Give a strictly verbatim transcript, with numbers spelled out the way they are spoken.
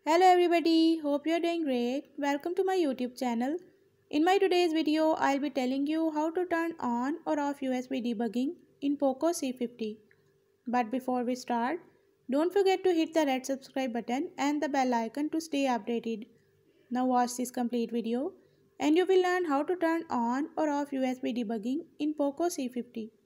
Hello everybody, hope you are doing great. Welcome to my YouTube channel. In my today's video, I'll be telling you how to turn on or off U S B debugging in POCO C fifty. But before we start, don't forget to hit the red subscribe button and the bell icon to stay updated. Now watch this complete video and you will learn how to turn on or off U S B debugging in POCO C fifty.